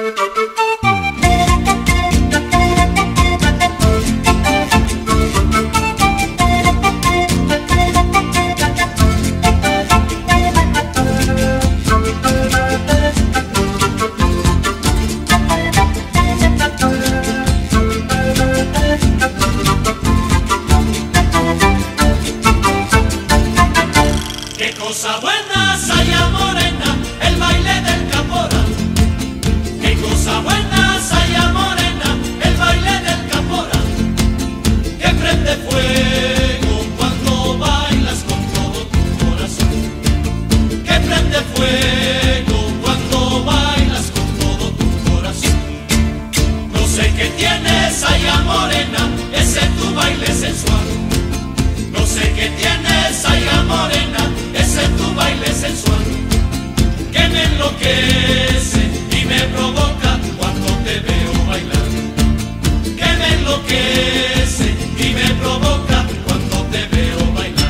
Cosa buena, saya morena, el baile del Capora. Qué cosa buena, saya morena, el baile del Capora. Que prende fuego cuando bailas con todo tu corazón. Que prende fuego cuando bailas con todo tu corazón. No sé qué tienes, saya morena, ese tu baile sensual. No sé qué tienes, saya morena, ese tu baile sensual, que me enloquece y me provoca cuando te veo bailar. Que me enloquece y me provoca cuando te veo bailar.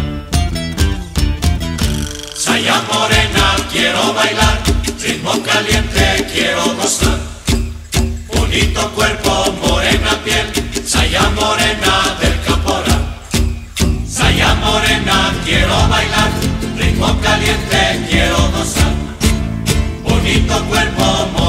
Saya morena, quiero bailar, ritmo caliente quiero gozar. Bonito cuerpo, morena piel, saya morena del Capora. Saya morena, quiero bailar, ritmo caliente quiero gozar. Bonito cuerpo,